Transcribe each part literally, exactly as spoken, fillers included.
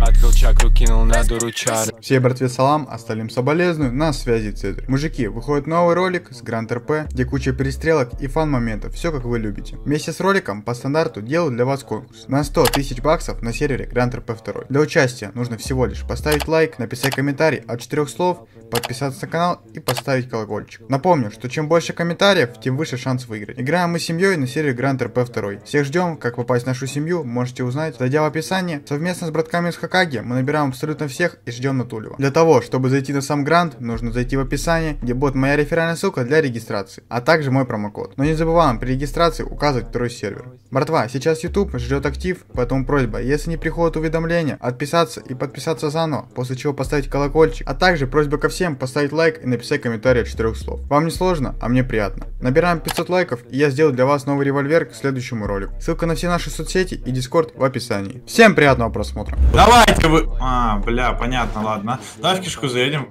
Открыл чакру, кинул на дуру чары. Всей братве салам, остальным соболезную, на связи Цезарь. Мужики, выходит новый ролик с Гранд эр пэ, где куча перестрелок и фан моментов, все как вы любите. Вместе с роликом по стандарту делаю для вас конкурс на сто тысяч баксов на сервере Гранд эр пэ два. Для участия нужно всего лишь поставить лайк, написать комментарий от четырёх слов, подписаться на канал и поставить колокольчик. Напомню, что чем больше комментариев, тем выше шанс выиграть. Играем мы с семьей на сервере Гранд эр пэ два. Всех ждем, как попасть в нашу семью, можете узнать, зайдя в описание. Совместно с братками из Хокаге мы набираем абсолютно всех и ждем Натулева. Для того, чтобы зайти на сам гранд, нужно зайти в описание, где будет моя реферальная ссылка для регистрации, а также мой промокод. Но не забываем при регистрации указывать второй сервер. Братва, сейчас YouTube ждет актив, поэтому просьба, если не приходит уведомления, отписаться и подписаться заново, после чего поставить колокольчик, а также просьба ко всем поставить лайк и написать комментарий от четырёх слов. Вам не сложно, а мне приятно. Набираем пятьсот лайков, и я сделаю для вас новый револьвер к следующему ролику. Ссылка на все наши соцсети и Discord в описании. Всем приятного просмотра. Давайте вы... А, бля, понятно, ладно. Давай в кишку заедем.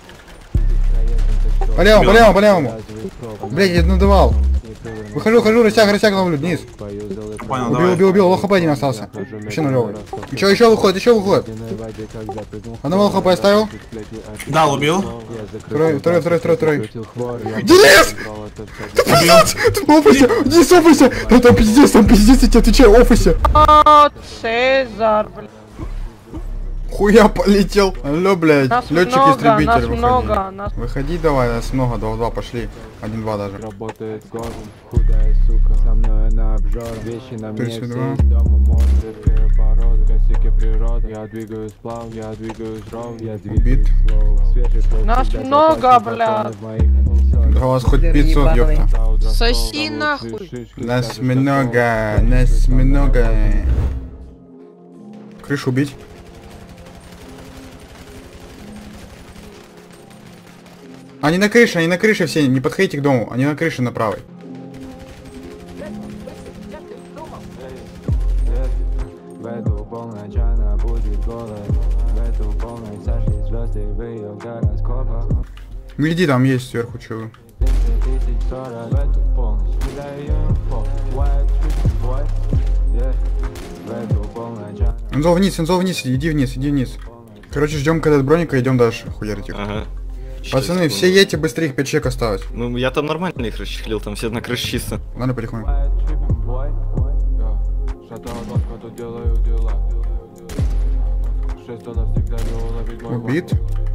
По левому, по левому, по левому. Блять, я надавал. Выхожу, хожу, растяг, растяг ловлю, вниз. Понял, убил, давай. убил, убил, лох-хп один остался. Еще нулевый. Еще, еще выходит, еще выходит. Одного лох-хп оставил. Дал, убил. Второй, второй, второй, второй, второй. Денис! Ты пиздец! Ты в офисе! Денис, в офисе! Да там пиздец, там пиздец, я тебе отвечаю, в офисе! Цезарь, блядь. Хуя полетел. Алло, блядь. Летчик-истребитель, нас выходи. много, нас... Выходи давай, нас много, два-два, пошли. один-два даже. Работает город, худая сука, со мной на обжор, вещи на мне все из дома, монстры, породы, косяки природы, я двигаюсь плав, я двигаюсь ровно, я двигаюсь slow, свежий кровь, нас много, бля. Да у вас хоть пятьсот, ёпта. Соси нахуй. Нас много, нас много. Крышу убить. Они на крыше, они на крыше все, не подходите к дому, они на крыше на правой. Гляди, там есть сверху чего. Инзол вниз, Инзол вниз, иди вниз, иди вниз. Короче, ждем когда от броника, идем дальше, хуярить их. Ага. Пацаны, все едьте быстрее, их пять человек осталось. Ну, я там нормально их расчехлил, там все на крыше чисто. Ладно, потихоньку. Убит.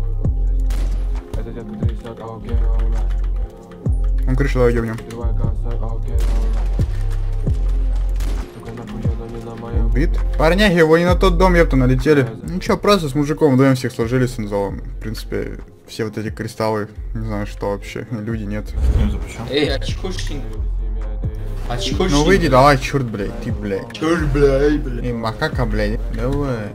Он крышу, давай ёбнем. Убит. Парняги, его не на тот дом, ёпта, налетели. Ну чё, просто с мужиком вдвоем всех сложили с инзолом. В принципе, все вот эти кристаллы, не знаю, что вообще, люди нет. Эй, очкушник. Очкушник. Ну выйди, давай, чёрт, блядь, ты, блядь. Чёрт, блядь, блядь. Эй, макака, блядь, давай.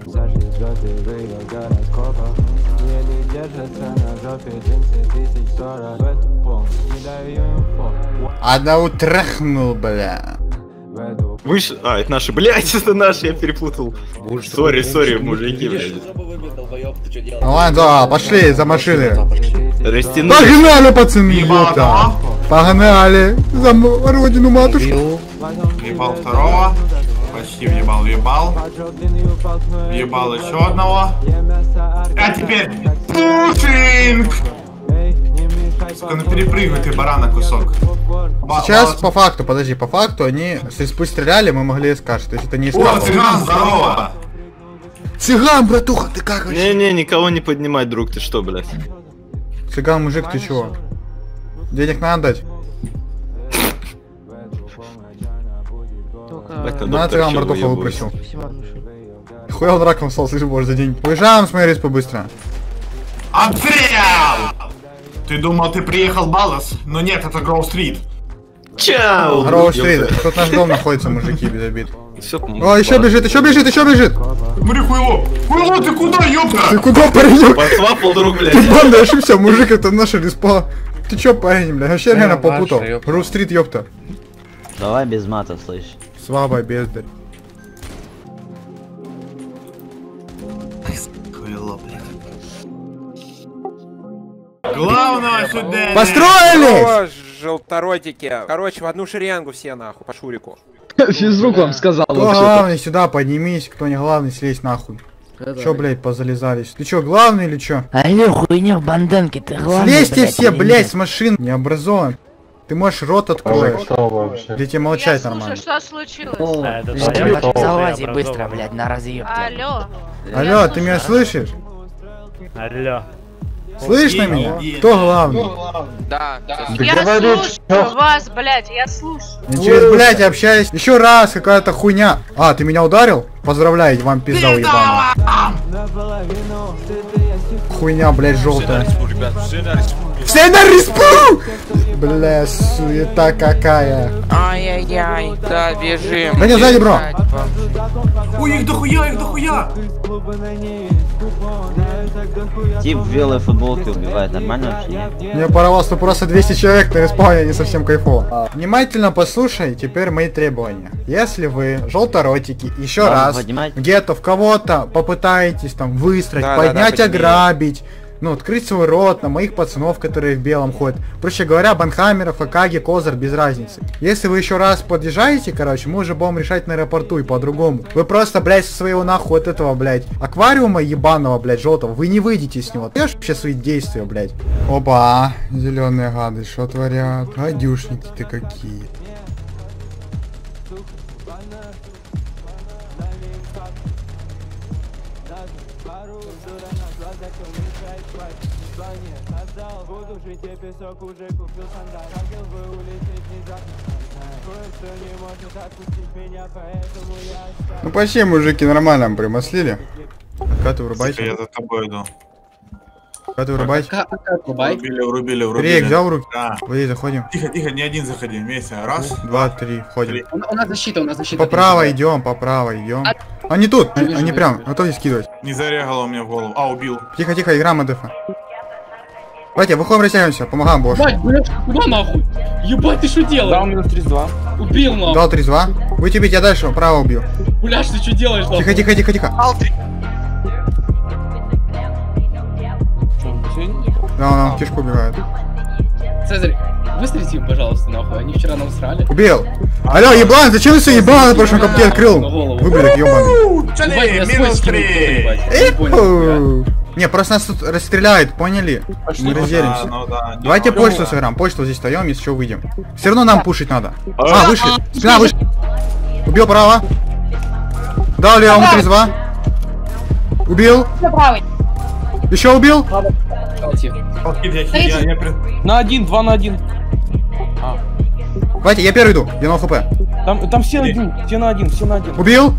Одного трахнул, бля. Выше... А, это наши, блядь, это наши, я перепутал. Сори, сори, мужики, блядь. Ну ладно, да, пошли за машины. Растянули. Погнали, пацаны, ёпта. Погнали за родину матушку. Въебал второго. Почти въебал, въебал. Въебал еще одного. А теперь пушинг! Сука, ну перепрыгивай ты, барана, кусок. Сейчас по факту, подожди, по факту они с респы стреляли, мы могли скажешь, то есть это не О, цыган, здорово! Цыган, братуха, ты как вообще? Не-не, никого не поднимай, друг, ты что, блядь? Цыган, мужик, ты чего? Денег надо дать? На цыган, братуха, выпросил. Хуя он раком стал, слышишь, боже, за день. Уезжаем с моей респы быстро. Обстрел! Ты думал, ты приехал в Баллас? Но нет, это Гроу-стрит. Чау! Гроу-стрит, тут наш дом находится, мужики, без обид. Все, О, еще бежит, еще бежит, еще бежит! Смотри, хуйло! Хуйло, ты куда, ёпта? Ты куда, парень? Посвапал, друг, блядь. Ты банда, ошибся, мужик, это наша респа. Ты чё, парень, бля, вообще реально попутал. Гроу-стрит, ёпта. Давай без мата, слышь. Слабая бездарь. Хуйло, блядь. Главное сюда! Построились! Желторотики. Короче, в одну шеренгу все нахуй, по Шурику. Физрук вам сказал. Кто главный, сюда поднимись, кто не главный, слезь нахуй. Чё, блядь, позалезались? Ты чё, главный или чё? Алло, хуйня в банданке, ты главный, слезьте блядь, все, блядь, с машин, не образован. Ты можешь рот откроешь. Или тебе молчать Я нормально? слушаю, что случилось? Залази быстро, блядь, на разъеб. Алло. Алло, ты меня слышишь? Алло. Слышно меня? Кто главный? Да, да. Я слушаю вас, блядь, я слушаю. Я через, блядь, общаюсь. Еще раз, какая-то хуйня. А, ты меня ударил? Поздравляю, вам пизда уебаная. Хуйня, блядь, желтая. Все на респу! Бля, суета какая. Ай-яй-яй, да, бежим. Да не, сзади, бро. Ой, их дохуя, их дохуя! Тип в белой футболке убивает, нормально вообще нет? Мне порвался просто двести человек на респауне, не совсем кайфово. Внимательно послушай теперь мои требования. Если вы, желторотики, еще Ладно, раз поднимать. где-то в кого-то попытаетесь там выстрелить, Да, да, поднять, да, подними. ограбить, ну, открыть свой рот на моих пацанов, которые в белом ходят. Проще говоря, банхаммеров, Акаги, Козар, без разницы. Если вы еще раз подъезжаете, короче, мы уже будем решать на аэропорту и по-другому. Вы просто, блядь, со своего нахуй от этого, блядь, аквариума ебаного, блядь, желтого, вы не выйдете с него. Я ж вообще свои действия, блядь. Опа, зеленые гады, что творят? Гадюшники ты какие. Ну почти, мужики, нормально прямо слили. Откаты врубайте. Я за тобой иду. Откаты врубайте. Врубили, врубили, врубили. Рейк, взял в руки? Да. Выйди, заходим. Тихо, тихо, не один заходи, вместе. Раз. Два, три, входим. У нас защита, у нас защита. По правой идем, по правой идем. Они тут, они, они прям, готовы скидывать. Не зарягало у меня в голову. А, убил. Тихо, тихо, игра Мадефа. Давайте, выходим, растягиваемся, помогаем босс. Ебать, блядь, куда нахуй? Ебать, ты что делаешь? Да, у меня тридцать два. Убил нахуй. Дал три два. Будете бить, я дальше право убью. Бляш, ты что делаешь нахуй? Тихо, тихо, тихо, тихо. Да, он в кишку убегает. Цезарь, выстрелите им, пожалуйста, нахуй. Они вчера нам срали. Убил. Алло, еблан, зачем ты все еблан на прошлом копте открыл? Выблядок, ебаный. Чали, минус три. Не, просто нас тут расстреляют, поняли? Мы разделимся. Ну да, ну Давайте да. почту сыграем, почту здесь встаем, если что выйдем. Все равно нам пушить надо. А, вышли. Спина, вышли. Убил право. Дал левому три два. Убил. Еще убил. Я- я при- На один, два на один. Давайте, я первый иду, я на хп. Там, там все один, все на один, все на один. Убил.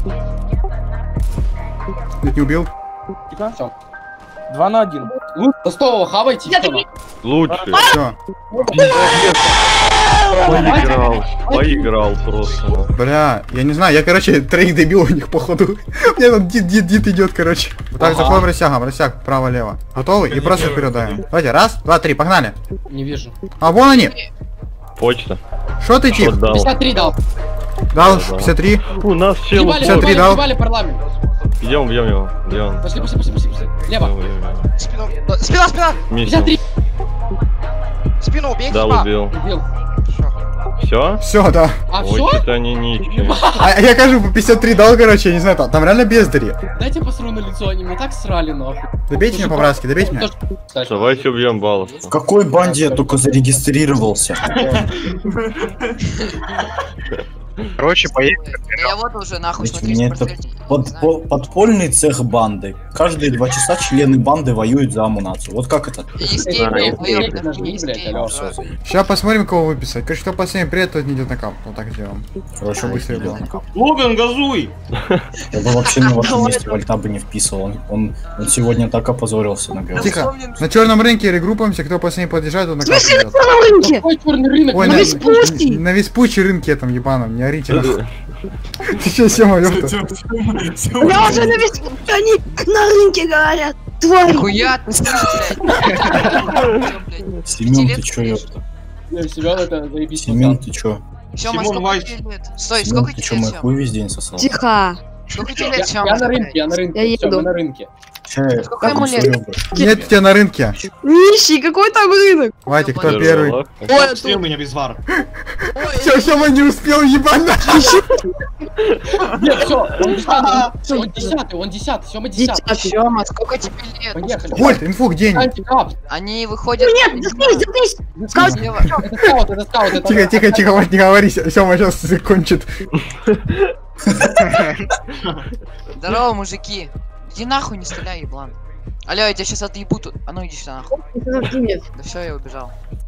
Нет, не убил. Тихо. Два на один. Тостового хавайте, что нахуй? Лучше. Все. Поиграл. Поиграл просто. Бля, я не знаю, я, короче, троих добил у них, походу. У меня там дит, дит, дит идет, короче. Вот так заходим растягом, растяг, право-лево. Готовы? И просто вперед даем. Давайте, раз, два, три, погнали. Не вижу. А, вон они. Почта. Что ты, тип? Дал. пятьдесят три дал. Дал пятьдесят три. У нас чел. Ебали, пятьдесят три ебали, дал. ебали парламент. Идем, бьем его. Где он? Пошли, пошли, пошли, пошли, пошли. Лево. Спина, спина! пятьдесят три. Спину убей, Дал, хиба. убил. Убил. Все? Все, да. А Ой, все? что-то они ничего. А я, кажу, по пятьдесят три дал, короче, я не знаю, там, там реально бездари. Дайте посру на лицо, они меня так срали нахуй. Добейте меня по-братски, добейте меня. Давайте убьем баллов. В какой банде я только зарегистрировался? Короче, поехали. Я вот уже нахуй Мне это под- по- подпольный цех банды. Каждые два часа члены банды воюют за амунацию. Вот как это? Сейчас посмотрим, кого выписать. Короче, кто последний привет, тот не идет на кап. Вот так сделаем. Хорошо, быстрее было. Логан, газуй! Я бы вообще на вашем месте вольта бы не вписывал. Он, он, он сегодня так опозорился на ГЛ. Тихо. На черном рынке регруппаемся, кто последний подъезжает, тот на кап идет. Какой черный рынок? Ой, на на, Веспучке. на Веспучей рынке там ебаном, не орите нахуй. Ты че, Сема, ёпта? Я уже на весь... Они на рынке говорят. Тварь. Хуя ты, блядь. Семен, ты чё, ёпта? Семен, это заебись. Семен, ты чё? Сёма, сколько тебе лет? Стой, Семен, сколько ты тебе чё, лет, мой Сёма? хуй весь день сосал? Тихо. Сколько тебе лет, Я Сёма? я на рынке, я на рынке. Я Всё, еду. мы на рынке. Сколько ему лет? Нет тебя на рынке. Нищий, какой там рынок? Давайте, кто первый? Ой, ты у меня без вар. Все, Сёма не успел, ебано. Нет, все, он десятый, он десятый, он десятый, Сёма десятый. Сёма, сколько тебе лет? Поехали. Вольт, инфу, где они? Они выходят... Нет, заткнись, заткнись! Скаут! Это скаут, это скаут, это... Тихо, тихо, тихо, Вольт, не говори, Сёма сейчас закончит. Здорово, мужики. Иди нахуй, не стреляй, еблан. Алло, я тебя сейчас отъебу тут. А ну иди сюда нахуй. Да все, я убежал.